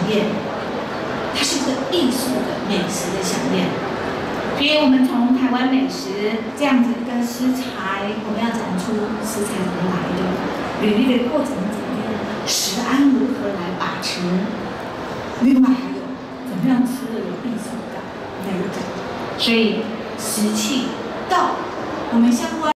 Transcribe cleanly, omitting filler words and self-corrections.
宴，它是一个艺术的美食的飨宴。所以我们从台湾美食这样子一个食材，我们要展出食材怎么来的，履历的过程怎么样，食安如何来把持，另外还有怎么样吃的有艺术感那一种。所以食器道，我们相关。